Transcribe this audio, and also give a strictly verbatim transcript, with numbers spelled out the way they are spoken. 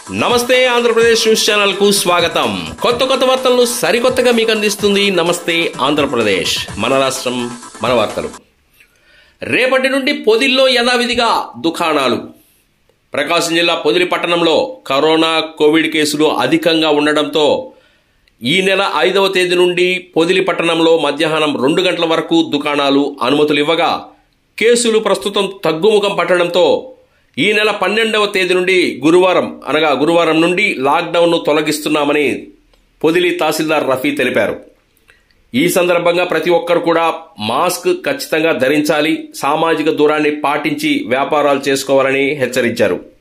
నమస్తే Andhra Pradesh news channel కు స్వాగతం. కొత్త కొత్త వార్తలను సరికొత్తగా మీకు అందిస్తుంది నమస్తే ఆంధ్రప్రదేశ్. మన రాష్ట్రం మన వార్తలు. రేపటి నుండి పొదిల్లో యథావిధిగా దుకాణాలు. ప్రకాశం జిల్లా పొదిలి పట్టణంలో కరోనా కోవిడ్ కేసులు అధికంగా ఉండడంతో ఈ నెల ఐదవ తేదీ నుండి పొదిలి పట్టణంలో మధ్యాహ్నం రెండు గంటల వరకు దుకాణాలు అనుమతులు ఇవ్వగా కేసులు ప్రస్తుతం తగ్గుముఖం పట్టడంతో ఈ నెల పన్నెండవ తేదీ నుండి గురువారం అనగా గురువారం నుండి లాక్డౌన్ను తొలగిస్తున్నామని పొదిలి తహసీల్దార్ రఫీ తెలిపారు. ఈ సందర్భంగా ప్రతి ఒక్కరు కూడా మాస్క్ ఖచ్చితంగా ధరించాలి, సామాజిక దూరాన్ని పాటించి వ్యాపారాలు చేసుకోవాలని హెచ్చరించారు.